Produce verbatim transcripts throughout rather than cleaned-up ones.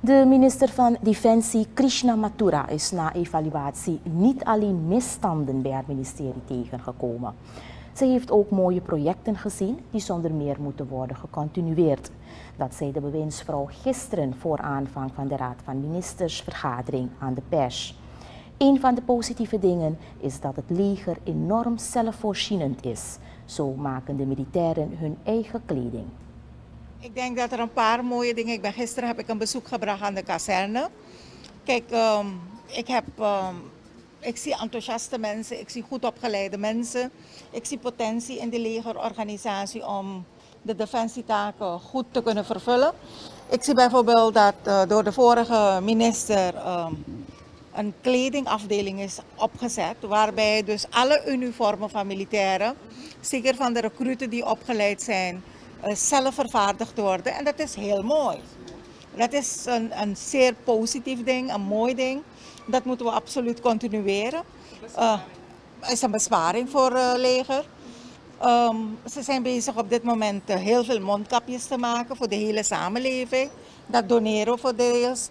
De minister van Defensie, Krishna Mathura, is na evaluatie niet alleen misstanden bij haar ministerie tegengekomen. Ze heeft ook mooie projecten gezien die zonder meer moeten worden gecontinueerd. Dat zei de bewindsvrouw gisteren voor aanvang van de Raad van Ministers vergadering aan de pers. Een van de positieve dingen is dat het leger enorm zelfvoorzienend is. Zo maken de militairen hun eigen kleding. Ik denk dat er een paar mooie dingen. Ik ben, gisteren heb ik een bezoek gebracht aan de kazerne. Kijk, um, ik, heb, um, ik zie enthousiaste mensen, ik zie goed opgeleide mensen. Ik zie potentie in de legerorganisatie om de defensietaken goed te kunnen vervullen. Ik zie bijvoorbeeld dat uh, door de vorige minister um, een kledingafdeling is opgezet, waarbij dus alle uniformen van militairen, zeker van de recruten die opgeleid zijn, zelf vervaardigd worden. En dat is heel mooi. Dat is een, een zeer positief ding, een mooi ding. Dat moeten we absoluut continueren. Het uh, is een besparing voor het uh, leger. Um, ze zijn bezig op dit moment uh, heel veel mondkapjes te maken voor de hele samenleving. Dat doneren we voor deels.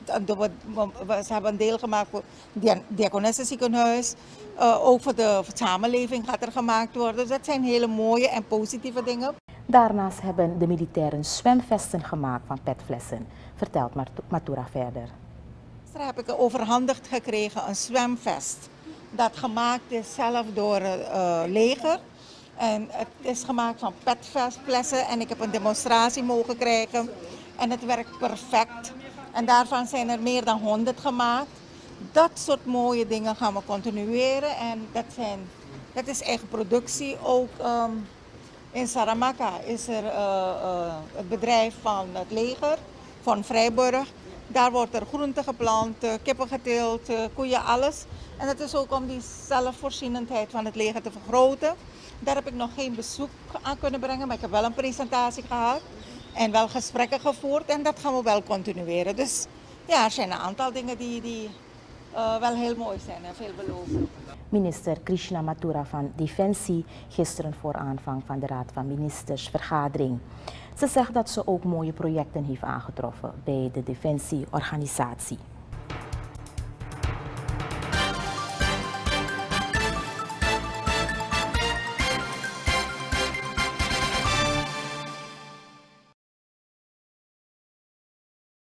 Ze hebben een deel gemaakt voor het Diakonessenziekenhuis. Uh, ook voor de, voor de samenleving gaat er gemaakt worden. Dus dat zijn hele mooie en positieve dingen. Daarnaast hebben de militairen zwemvesten gemaakt van petflessen, vertelt Mathura verder. Gisteren heb ik overhandigd gekregen een zwemvest dat gemaakt is zelf door het uh, leger. En het is gemaakt van petflessen en ik heb een demonstratie mogen krijgen. En het werkt perfect. En daarvan zijn er meer dan honderd gemaakt. Dat soort mooie dingen gaan we continueren. En dat, zijn, dat is eigen productie. Ook um, in Saramaka is er uh, uh, het bedrijf van het leger, van Vrijburg. Daar wordt er groente geplant, uh, kippen geteeld, uh, koeien, alles. En het is ook om die zelfvoorzienendheid van het leger te vergroten. Daar heb ik nog geen bezoek aan kunnen brengen, maar ik heb wel een presentatie gehad. En wel gesprekken gevoerd en dat gaan we wel continueren. Dus ja, er zijn een aantal dingen die, die uh, wel heel mooi zijn en veelbelovend. Minister Krishna Mathura van Defensie gisteren voor aanvang van de Raad van Ministers vergadering. Ze zegt dat ze ook mooie projecten heeft aangetroffen bij de defensieorganisatie.